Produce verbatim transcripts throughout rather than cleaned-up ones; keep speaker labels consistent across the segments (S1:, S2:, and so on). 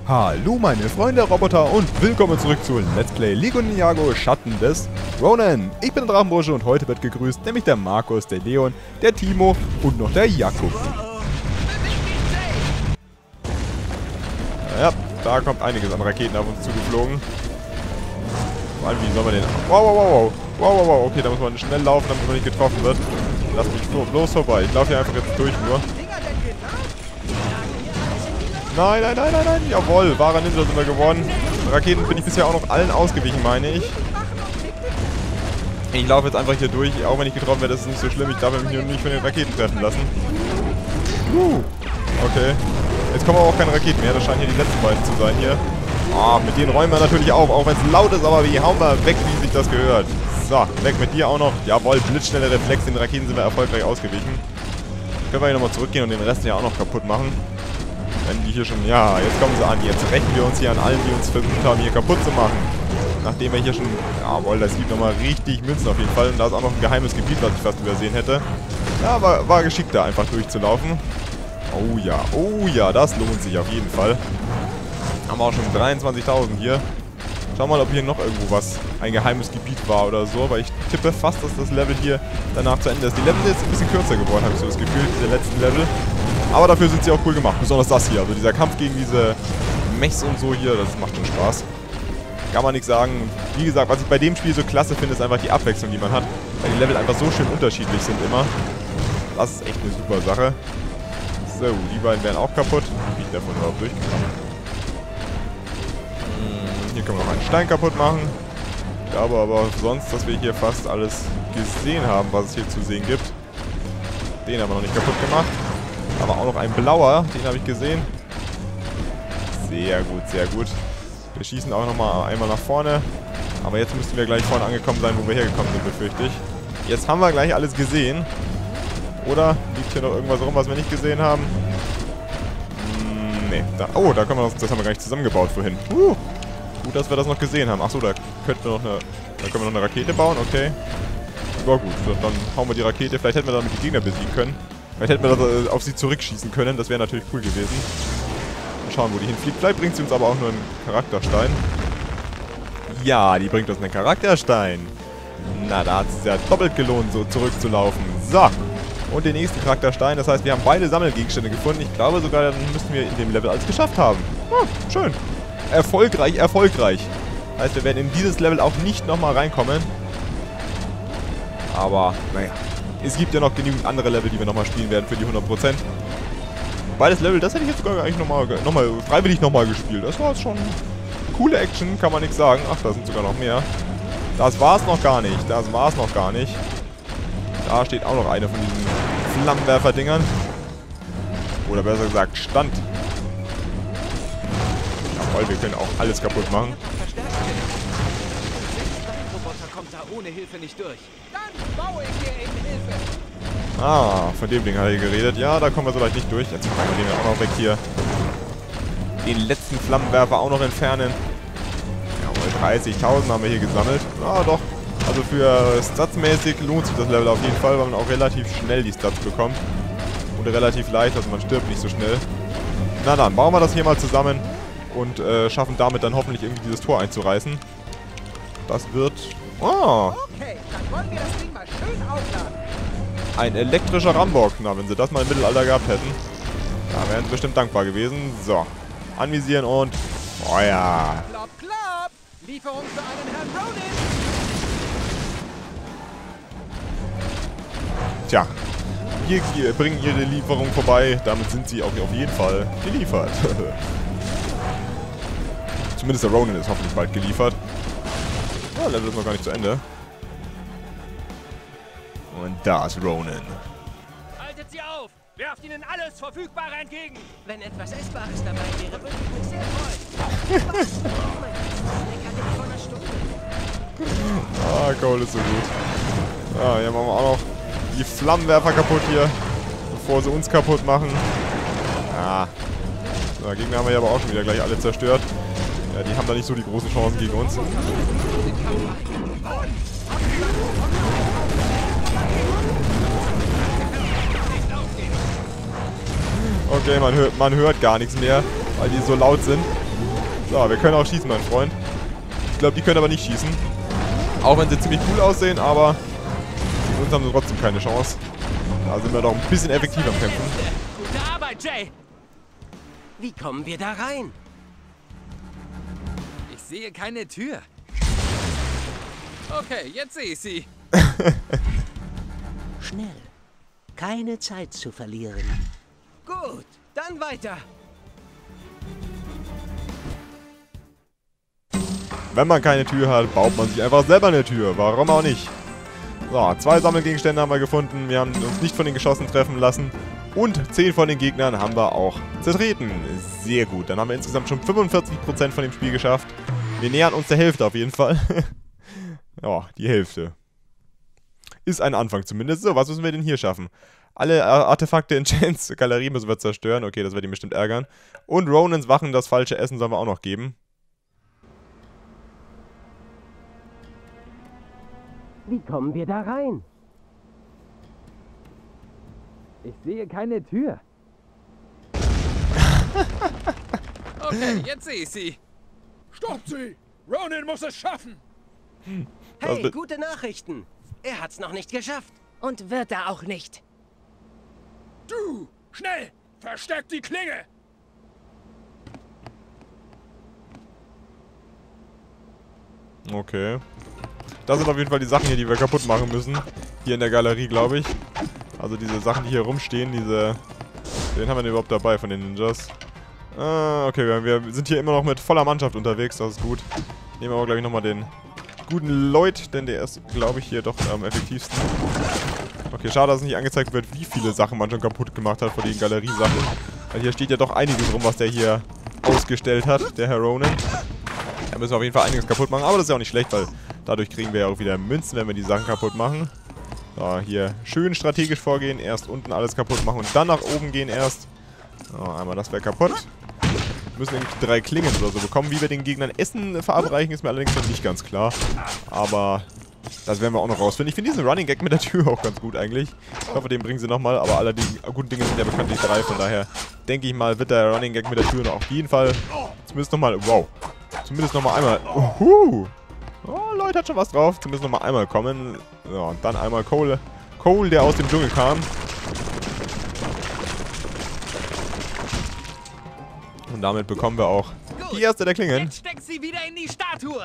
S1: Hallo meine Freunde Roboter und willkommen zurück zu Let's Play League of Ninjago Schatten des Ronin. Ich bin der Drachenbursche und heute wird gegrüßt, nämlich der Markus, der Leon, der Timo und noch der Jakub. Ja, da kommt einiges an Raketen auf uns zugeflogen. Vor allem, wie soll man den... Wow, wow, wow, wow, wow, wow, okay, da muss man schnell laufen, damit man nicht getroffen wird. Lass mich bloß vorbei, ich laufe hier einfach jetzt durch nur. Nein, nein, nein, nein, nein. Jawohl, wahrer Ninja sind wir geworden. Raketen bin ich bisher auch noch allen ausgewichen, meine ich. Ich laufe jetzt einfach hier durch. Auch wenn ich getroffen werde, ist es nicht so schlimm. Ich darf mich nur nicht von den Raketen treffen lassen. Uh, okay. Jetzt kommen aber auch keine Raketen mehr. Das scheinen hier die letzten beiden zu sein hier. Ah, mit denen räumen wir natürlich auf. Auch wenn es laut ist, aber wie hauen wir weg, wie sich das gehört. So, weg mit dir auch noch. Jawohl, blitzschnelle Reflex. Den Raketen sind wir erfolgreich ausgewichen. Können wir hier nochmal zurückgehen und den Rest ja auch noch kaputt machen. Wenn die hier schon... Ja, jetzt kommen sie an. Jetzt rächen wir uns hier an allen, die uns versucht haben, hier kaputt zu machen. Nachdem wir hier schon... Jawohl, das gibt nochmal richtig Münzen auf jeden Fall. Und da ist auch noch ein geheimes Gebiet, was ich fast übersehen hätte. Ja, war, war geschickt da einfach durchzulaufen. Oh ja, oh ja, das lohnt sich auf jeden Fall. Haben wir auch schon dreiundzwanzigtausend hier. Schau mal, ob hier noch irgendwo was, ein geheimes Gebiet war oder so. Weil ich tippe fast, dass das Level hier danach zu Ende ist. Die Level sind jetzt ein bisschen kürzer geworden, habe ich so das Gefühl, diese letzten Level. Aber dafür sind sie auch cool gemacht. Besonders das hier. Also dieser Kampf gegen diese Mechs und so hier, das macht schon Spaß. Kann man nichts sagen. Wie gesagt, was ich bei dem Spiel so klasse finde, ist einfach die Abwechslung, die man hat. Weil die Level einfach so schön unterschiedlich sind immer. Das ist echt eine super Sache. So, die beiden werden auch kaputt. Wie ich davon überhaupt durchgekommen. Hm, hier können wir noch einen Stein kaputt machen. Ich glaube aber sonst, dass wir hier fast alles gesehen haben, was es hier zu sehen gibt. Den haben wir noch nicht kaputt gemacht. Aber auch noch ein blauer, den habe ich gesehen. Sehr gut, sehr gut. Wir schießen auch nochmal einmal nach vorne. Aber jetzt müssten wir gleich vorne angekommen sein, wo wir hergekommen sind, befürchte ich. Jetzt haben wir gleich alles gesehen. Oder liegt hier noch irgendwas rum, was wir nicht gesehen haben? Hm, nee. Da, oh, da können wir noch, das haben wir gar nicht zusammengebaut vorhin. Uh, gut, dass wir das noch gesehen haben. Achso, da könnten wir noch eine, da können wir noch eine Rakete bauen, okay. Ja gut, dann hauen wir die Rakete. Vielleicht hätten wir damit die Gegner besiegen können. Vielleicht hätten wir das auf sie zurückschießen können. Das wäre natürlich cool gewesen. Mal schauen, wo die hinfliegt. Vielleicht bringt sie uns aber auch nur einen Charakterstein. Ja, die bringt uns einen Charakterstein. Na, da hat es sich ja doppelt gelohnt, so zurückzulaufen. So. Und den nächsten Charakterstein. Das heißt, wir haben beide Sammelgegenstände gefunden. Ich glaube sogar, dann müssten wir in dem Level alles geschafft haben. Ah, schön. Erfolgreich, erfolgreich. Das heißt, wir werden in dieses Level auch nicht nochmal reinkommen. Aber, naja. Es gibt ja noch genügend andere Level, die wir nochmal spielen werden für die hundert Prozent. Beides Level, das hätte ich jetzt sogar eigentlich nochmal noch mal, freiwillig nochmal gespielt. Das war jetzt schon coole Action, kann man nichts sagen. Ach, da sind sogar noch mehr. Das war es noch gar nicht. Das war es noch gar nicht. Da steht auch noch eine von diesen Flammenwerfer-Dingern. Oder besser gesagt, stand. Jawohl, wir können auch alles kaputt machen.
S2: Kommt da ohne Hilfe nicht durch. Dann baue ich dir eben Hilfe.
S1: Ah, von dem Ding hat er geredet. Ja, da kommen wir so leicht nicht durch. Jetzt machen wir den auch noch weg hier. Den letzten Flammenwerfer auch noch entfernen. Jawohl, dreißigtausend haben wir hier gesammelt. Ah, doch. Also für statsmäßig lohnt sich das Level auf jeden Fall, weil man auch relativ schnell die Stats bekommt. Und relativ leicht, also man stirbt nicht so schnell. Na dann, bauen wir das hier mal zusammen und äh, schaffen damit dann hoffentlich irgendwie dieses Tor einzureißen. Das wird... Oh.
S2: Okay, dann wollen wir das Ding mal schön aufladen.
S1: Ein elektrischer Rambock. Na, wenn sie das mal im Mittelalter gehabt hätten, da wären sie bestimmt dankbar gewesen. So, anvisieren und Feuer.
S2: Klopp, klopp. Lieferung für einen Herrn Ronin.
S1: Tja, wir, wir bringen ihre Lieferung vorbei. Damit sind sie auch auf jeden Fall geliefert. Zumindest der Ronin ist hoffentlich bald geliefert. Ja, Level ist noch gar nicht zu Ende. Und da ist Ronin.
S2: Haltet sie auf! Werft ihnen alles Verfügbare entgegen! Wenn etwas Essbares dabei wäre, würde ich mich sehr freuen.
S1: Ah, Cole ist so gut. Ja, hier machen wir auch noch die Flammenwerfer kaputt hier, bevor sie uns kaputt machen. Ah. So, Gegner haben wir ja aber auch schon wieder gleich alle zerstört. Ja, die haben da nicht so die großen Chancen gegen uns. Okay, man hört, man hört gar nichts mehr. weil die so laut sind. So, wir können auch schießen, mein Freund. Ich glaube, die können aber nicht schießen. Auch wenn sie ziemlich cool aussehen, aber gegen uns haben sie trotzdem keine Chance. Da sind wir doch ein bisschen effektiv am Kämpfen.
S2: Gute Arbeit, Jay. Wie kommen wir da rein?
S3: Ich sehe keine Tür. Okay, jetzt sehe ich sie.
S2: Schnell. Keine Zeit zu verlieren. Gut, dann weiter.
S1: Wenn man keine Tür hat, baut man sich einfach selber eine Tür. Warum auch nicht? So, zwei Sammelgegenstände haben wir gefunden. Wir haben uns nicht von den Geschossen treffen lassen. Und zehn von den Gegnern haben wir auch zertreten. Sehr gut. Dann haben wir insgesamt schon fünfundvierzig Prozent von dem Spiel geschafft. Wir nähern uns der Hälfte auf jeden Fall. Ja, die Hälfte. Ist ein Anfang zumindest. So, was müssen wir denn hier schaffen? Alle Artefakte in Chans Galerie müssen wir zerstören. Okay, das wird ihn bestimmt ärgern. Und Ronans Wachen, das falsche Essen sollen wir auch noch geben.
S2: Wie kommen wir da rein?
S3: Ich sehe keine Tür. Okay, jetzt sehe ich sie.
S4: Stoppt sie! Ronan muss es schaffen!
S2: Hey, gute Nachrichten. Er hat's noch nicht geschafft.
S5: Und wird er auch nicht.
S4: Du! Schnell! Versteck die Klinge!
S1: Okay. Das sind auf jeden Fall die Sachen hier, die wir kaputt machen müssen. Hier in der Galerie, glaube ich. Also diese Sachen, die hier rumstehen, diese... Den haben wir denn überhaupt dabei von den Ninjas? Ah, okay, wir, wir sind hier immer noch mit voller Mannschaft unterwegs, das ist gut. Nehmen wir aber, glaube ich, nochmal den guten Lloyd, denn der ist, glaube ich, hier doch am effektivsten. Okay, schade, dass nicht angezeigt wird, wie viele Sachen man schon kaputt gemacht hat von den Galeriesachen. Weil hier steht ja doch einiges rum, was der hier ausgestellt hat, der Herr Ronan. Da müssen wir auf jeden Fall einiges kaputt machen, aber das ist ja auch nicht schlecht, weil dadurch kriegen wir ja auch wieder Münzen, wenn wir die Sachen kaputt machen. So, hier schön strategisch vorgehen, erst unten alles kaputt machen und dann nach oben gehen erst. So, einmal das wäre kaputt. Wir müssen irgendwie drei Klingen oder so bekommen. Wie wir den Gegnern Essen verabreichen, ist mir allerdings noch nicht ganz klar. Aber das werden wir auch noch rausfinden. Ich finde diesen Running Gag mit der Tür auch ganz gut eigentlich. Ich hoffe, den bringen sie nochmal, aber alle die guten Dinge sind ja bekanntlich drei. Von daher denke ich mal, wird der Running Gag mit der Tür noch auf jeden Fall zumindest nochmal, wow, zumindest nochmal einmal, uhu. Oh, Leute, hat schon was drauf. Zumindest nochmal einmal kommen. Ja, und dann einmal Cole, Cole, der aus dem Dschungel kam. Und damit bekommen wir auch die erste der Klingen.
S3: Jetzt steckt sie wieder in die Statue.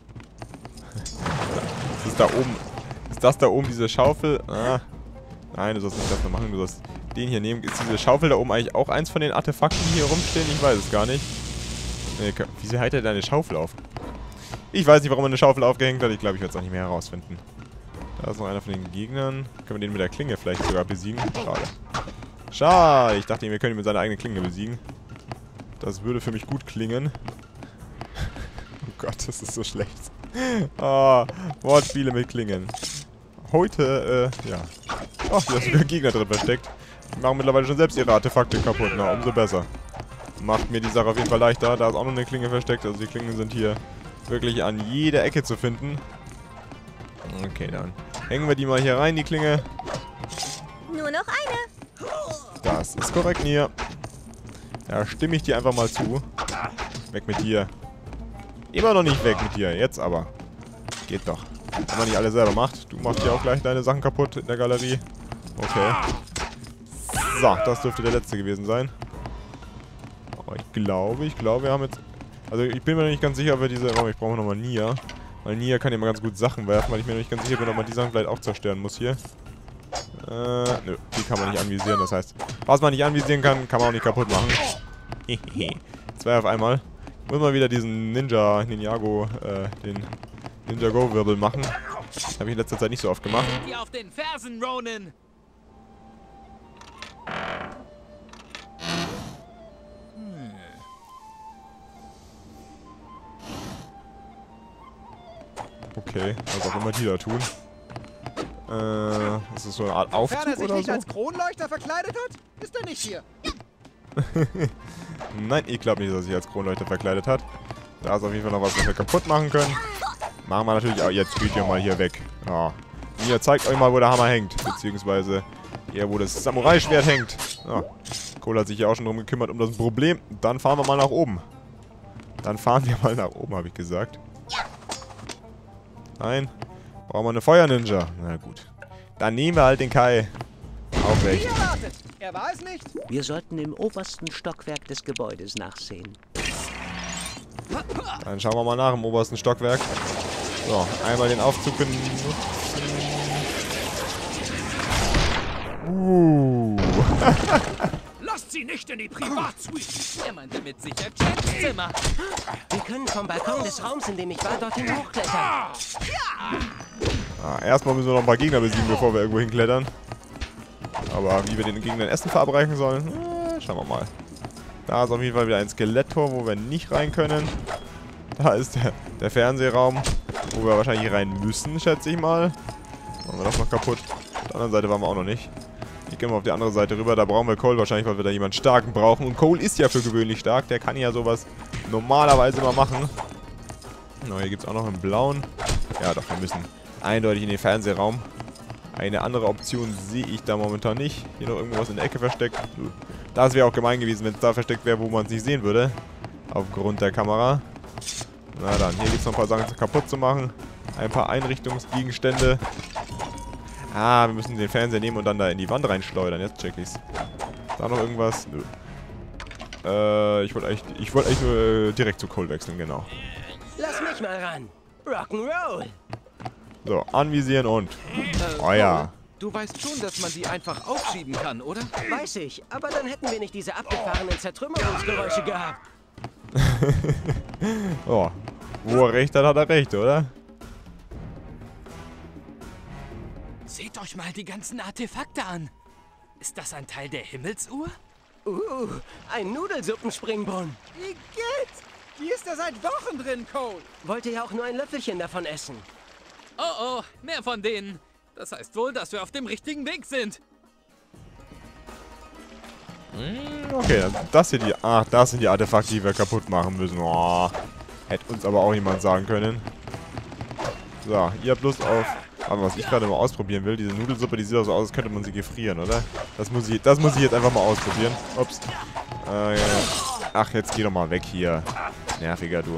S1: Das ist da oben. Ist das da oben diese Schaufel? Ah. Nein, du sollst nicht das noch machen. Du sollst den hier nehmen. Ist diese Schaufel da oben eigentlich auch eins von den Artefakten, die hier rumstehen? Ich weiß es gar nicht. Nee, wieso hat er da eine Schaufel auf? Ich weiß nicht, warum er eine Schaufel aufgehängt hat. Ich glaube, ich werde es auch nicht mehr herausfinden. Da ist noch einer von den Gegnern. Können wir den mit der Klinge vielleicht sogar besiegen? Schade. Schade. Ich dachte, wir können ihn mit seiner eigenen Klinge besiegen. Das würde für mich gut klingen. Oh Gott, das ist so schlecht. Ah, Wortspiele mit Klingen. Heute, äh, ja. Ach, hier ist sogar Gegner drin versteckt. Die machen mittlerweile schon selbst ihre Artefakte kaputt. Na, umso besser. Macht mir die Sache auf jeden Fall leichter. Da ist auch noch eine Klinge versteckt. Also die Klingen sind hier wirklich an jeder Ecke zu finden. Okay, dann hängen wir die mal hier rein, die Klinge.
S5: Nur noch eine.
S1: Das ist korrekt, Nia. Da stimme ich dir einfach mal zu. Weg mit dir. Immer noch nicht weg mit dir. Jetzt aber. Geht doch. Wenn man nicht alle selber macht. Du machst hier auch gleich deine Sachen kaputt in der Galerie. Okay. So, das dürfte der letzte gewesen sein. Aber ich glaube, ich glaube, wir haben jetzt... Also ich bin mir noch nicht ganz sicher, ob wir diese... Oh, ich brauche nochmal Nia. Weil Nia kann ja mal ganz gut Sachen werfen, weil ich mir noch nicht ganz sicher bin, ob man die Sachen vielleicht auch zerstören muss hier. Äh, nö, die kann man nicht anvisieren. Das heißt, was man nicht anvisieren kann, kann man auch nicht kaputt machen. Hehehe. Zwei auf einmal. Ich muss mal wieder diesen Ninja, Ninjago, äh, den Ninjago-Wirbel machen. Das habe ich in letzter Zeit nicht so oft gemacht.
S3: Die auf den Fersen, Ronan.
S1: Okay, was auch immer die da tun. Äh, ist das so eine Art Aufzug
S6: Sofern er sich
S1: oder
S6: nicht
S1: so?
S6: als Kronleuchter verkleidet hat, ist er nicht hier.
S1: Nein, ich glaube nicht, dass er sich als Kronleuchter verkleidet hat. Da ist auf jeden Fall noch was, was wir kaputt machen können. Machen wir natürlich auch. Jetzt geht ihr mal hier weg. Ja. Hier, zeigt euch mal, wo der Hammer hängt. Beziehungsweise eher, wo das Samurai-Schwert hängt. Ja. Cole hat sich ja auch schon drum gekümmert, um das Problem. Dann fahren wir mal nach oben. Dann fahren wir mal nach oben, habe ich gesagt. Nein. Brauchen wir eine Feuer-Ninja. Na gut. Dann nehmen wir halt den Kai. Auch recht.
S6: Wie erwartet. Er war es nicht.
S7: Wir sollten im obersten Stockwerk des Gebäudes nachsehen.
S1: Dann schauen wir mal nach im obersten Stockwerk. So, einmal den Aufzug benutzen. Uh.
S3: Lasst sie nicht in die Privatsuite. Er meinte mit sicher Chats Zimmer.
S2: Wir können vom Balkon des Raums, in dem ich war, dorthin hochklettern.
S1: Ah, erstmal müssen wir noch ein paar Gegner besiegen, bevor wir irgendwo hinklettern. Aber wie wir den Gegnern Essen verabreichen sollen, äh, schauen wir mal. Da ist auf jeden Fall wieder ein Skeletttor, wo wir nicht rein können. Da ist der, der Fernsehraum, wo wir wahrscheinlich rein müssen, schätze ich mal. Machen wir das noch kaputt. Auf der anderen Seite waren wir auch noch nicht. Ich gehe mal auf die andere Seite rüber. Da brauchen wir Cole wahrscheinlich, weil wir da jemanden Starken brauchen. Und Cole ist ja für gewöhnlich stark. Der kann ja sowas normalerweise immer machen. Oh, hier gibt es auch noch einen blauen. Ja, doch, wir müssen eindeutig in den Fernsehraum. Eine andere Option sehe ich da momentan nicht. Hier noch irgendwas in der Ecke versteckt. Das wäre auch gemein gewesen, wenn es da versteckt wäre, wo man es nicht sehen würde. Aufgrund der Kamera. Na dann, hier gibt es noch ein paar Sachen kaputt zu machen. Ein paar Einrichtungsgegenstände. Ah, wir müssen den Fernseher nehmen und dann da in die Wand reinschleudern. Jetzt check ich's. Da noch irgendwas? Nö. Äh, ich wollte eigentlich, ich wollte eigentlich nur äh, direkt zu Cole wechseln, genau.
S2: Lass mich mal ran. Rock'n'Roll.
S1: So, anvisieren und...
S3: Äh,
S1: Oh ja.
S3: Du weißt schon, dass man die einfach aufschieben kann, oder?
S2: Weiß ich, aber dann hätten wir nicht diese abgefahrenen Zertrümmerungsgeräusche gehabt.
S1: Oh, wo er recht hat, hat er recht, oder?
S3: Seht euch mal die ganzen Artefakte an. Ist das ein Teil der Himmelsuhr?
S2: Uh, ein Nudelsuppenspringbrunnen.
S6: Igitt! Die ist da seit Wochen drin, Cole.
S2: Wollte ja auch nur ein Löffelchen davon essen.
S3: Oh oh, mehr von denen. Das heißt wohl, dass wir auf dem richtigen Weg sind.
S1: Okay, das hier die... Ach, das sind die Artefakte, die wir kaputt machen müssen. Oh, hätte uns aber auch jemand sagen können. So, ihr habt Lust auf... Aber was ich gerade mal ausprobieren will, diese Nudelsuppe, die sieht auch so aus, als könnte man sie gefrieren, oder? Das muss ich, das muss ich jetzt einfach mal ausprobieren. Ups. Äh, ach, jetzt geh doch mal weg hier. Nerviger, du.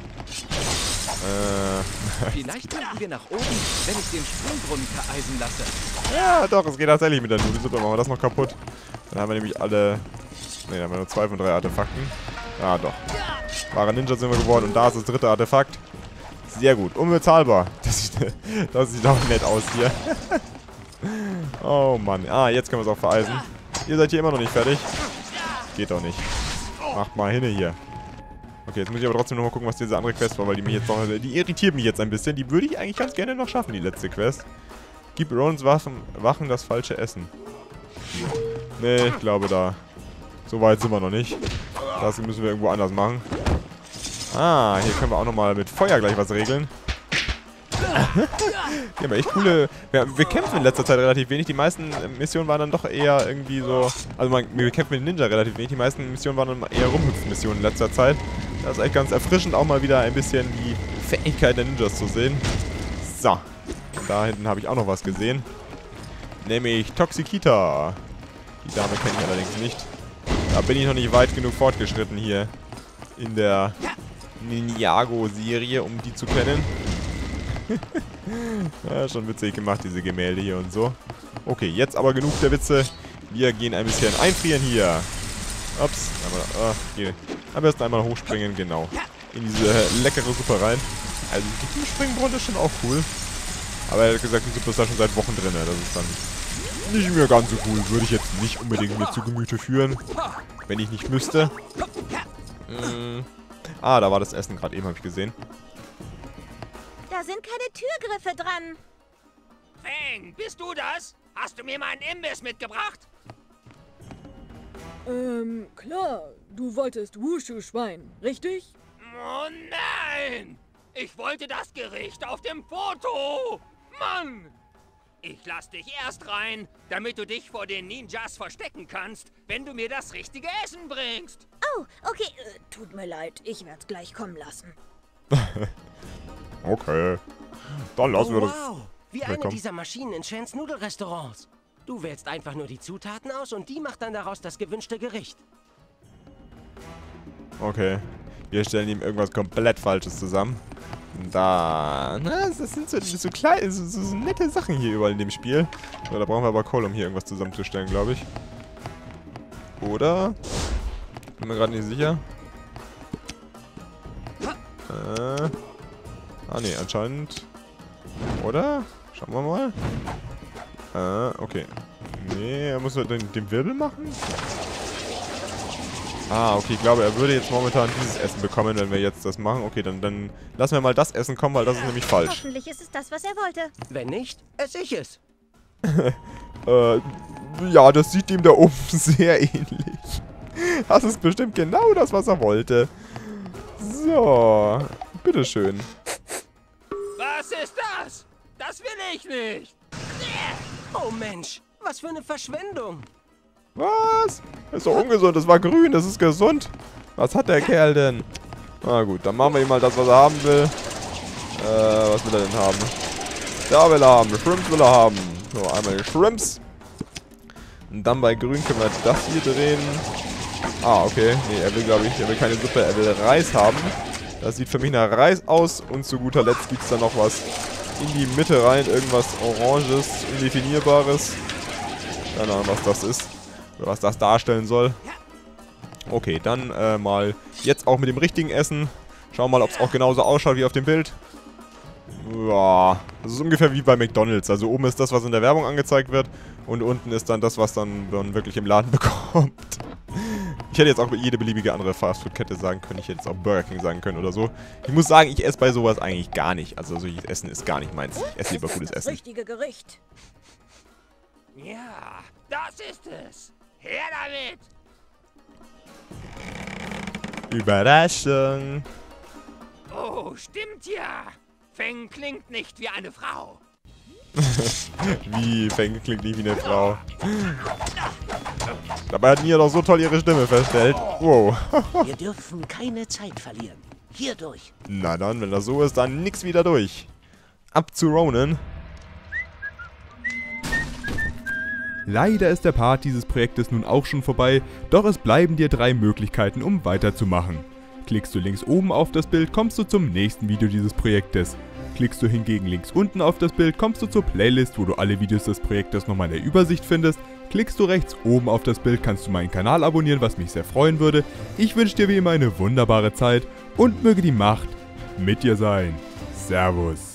S1: Äh...
S3: Vielleicht könnten wir nach oben, wenn ich den Springbrunnen vereisen lasse.
S1: Ja, doch, es geht tatsächlich mit der Nudelsuppe. Machen wir das noch kaputt. Dann haben wir nämlich alle... Ne, dann haben wir nur zwei von drei Artefakten. Ah, doch. Wahre Ninja sind wir geworden und da ist das dritte Artefakt. Sehr gut. Unbezahlbar. Das sieht, das sieht auch nett aus hier. Oh Mann. Ah, jetzt können wir es auch vereisen. Ihr seid hier immer noch nicht fertig. Geht doch nicht. Macht mal hin hier. Okay, jetzt muss ich aber trotzdem noch mal gucken, was diese andere Quest war, weil die mich jetzt noch... Die irritiert mich jetzt ein bisschen. Die würde ich eigentlich ganz gerne noch schaffen, die letzte Quest. Gib Ronans Wachen, Wachen das falsche Essen. Nee, ich glaube da... So weit sind wir noch nicht. Das müssen wir irgendwo anders machen. Ah, hier können wir auch nochmal mit Feuer gleich was regeln. Die haben echt coole... Wir, wir kämpfen in letzter Zeit relativ wenig. Die meisten Missionen waren dann doch eher irgendwie so... Also man, wir kämpfen mit Ninja relativ wenig. Die meisten Missionen waren dann eher Rumhüpfen-Missionen in letzter Zeit. Das ist echt ganz erfrischend, auch mal wieder ein bisschen die Fähigkeit der Ninjas zu sehen. So. Da hinten habe ich auch noch was gesehen. Nämlich Toxikita. Die Dame kenne ich allerdings nicht. Da bin ich noch nicht weit genug fortgeschritten hier. In der Ninjago-Serie, um die zu kennen. Ja, schon witzig gemacht, diese Gemälde hier und so. Okay, jetzt aber genug der Witze. Wir gehen ein bisschen einfrieren hier. Ups. Einmal, uh, okay. Am besten einmal hochspringen, genau. In diese leckere Suppe rein. Also die Springbrunnen ist schon auch cool. Aber er hat gesagt, die Suppe ist da schon seit Wochen drin. Das ist dann nicht mehr ganz so cool. Würde ich jetzt nicht unbedingt mir zu Gemüte führen. Wenn ich nicht müsste. Hm. Ah, da war das Essen gerade eben, habe ich gesehen.
S5: Da sind keine Türgriffe dran.
S2: Fang, bist du das? Hast du mir meinen Imbiss mitgebracht?
S8: Ähm, klar. Du wolltest Wushu-Schwein, richtig?
S2: Oh nein! Ich wollte das Gericht auf dem Foto! Mann! Ich lass dich erst rein, damit du dich vor den Ninjas verstecken kannst, wenn du mir das richtige Essen bringst.
S5: Oh, okay. Äh, tut mir leid. Ich werd's gleich kommen lassen.
S1: Okay. Dann lassen
S2: Oh,
S1: wir das.
S2: wow! Wie eine
S1: Willkommen.
S2: dieser Maschinen in Shans Nudelrestaurants.
S3: Du wählst einfach nur die Zutaten aus und die macht dann daraus das gewünschte Gericht.
S1: Okay. Wir stellen ihm irgendwas komplett Falsches zusammen. Da. Na, das sind so, so, kleine, so, so, so nette Sachen hier überall in dem Spiel. So, da brauchen wir aber Kohle, um hier irgendwas zusammenzustellen, glaube ich. Oder? Bin mir gerade nicht sicher. Äh. Ah, ne, anscheinend. Oder? Schauen wir mal. Äh, okay. Nee, er muss halt den, den Wirbel machen? Ah, okay, ich glaube, er würde jetzt momentan dieses Essen bekommen, wenn wir jetzt das machen. Okay, dann, dann lassen wir mal das Essen kommen, weil das ist nämlich falsch.
S5: Hoffentlich ist es das, was er wollte.
S3: Wenn nicht, esse ich es.
S1: äh, ja, das sieht ihm da oben sehr ähnlich. Das ist bestimmt genau das, was er wollte. So, bitteschön.
S2: Was ist das? Das will ich nicht.
S3: Oh Mensch, was für eine Verschwendung.
S1: Was? Das ist doch ungesund. Das war grün. Das ist gesund. Was hat der Kerl denn? Na gut, dann machen wir ihm mal das, was er haben will. Äh, was will er denn haben? Da will er haben. Shrimps will er haben. So, einmal die Shrimps. Und dann bei grün können wir das hier drehen. Ah, okay. Nee, er will, glaube ich, er will keine Suppe. Er will Reis haben. Das sieht für mich nach Reis aus. Und zu guter Letzt gibt es da noch was in die Mitte rein. Irgendwas Oranges, Indefinierbares. Keine Ahnung, was das ist. Oder was das darstellen soll. Okay, dann äh, mal jetzt auch mit dem richtigen Essen. Schauen wir mal, ob es auch genauso ausschaut wie auf dem Bild. Ja, das ist ungefähr wie bei McDonald's. Also oben ist das, was in der Werbung angezeigt wird. Und unten ist dann das, was dann man wirklich im Laden bekommt. Ich hätte jetzt auch jede beliebige andere Fastfood-Kette sagen können. Ich hätte jetzt auch Burger King sagen können oder so. Ich muss sagen, ich esse bei sowas eigentlich gar nicht. Also solches Essen ist gar nicht meins. Ich esse lieber gutes
S5: das
S1: Essen.
S5: Richtige Gericht.
S2: Ja, das ist es. Her damit.
S1: Überraschung.
S2: Oh, stimmt ja. Feng klingt nicht wie eine Frau.
S1: Wie? Feng klingt nicht wie eine Frau. Dabei hat Nia doch so toll ihre Stimme verstellt. Wow.
S7: Wir dürfen keine Zeit verlieren. Hierdurch.
S1: Na dann, wenn das so ist, dann nix wieder durch. Ab zu Ronan.
S9: Leider ist der Part dieses Projektes nun auch schon vorbei, doch es bleiben dir drei Möglichkeiten, um weiterzumachen. Klickst du links oben auf das Bild, kommst du zum nächsten Video dieses Projektes. Klickst du hingegen links unten auf das Bild, kommst du zur Playlist, wo du alle Videos des Projektes nochmal in der Übersicht findest. Klickst du rechts oben auf das Bild, kannst du meinen Kanal abonnieren, was mich sehr freuen würde. Ich wünsche dir wie immer eine wunderbare Zeit und möge die Macht mit dir sein. Servus.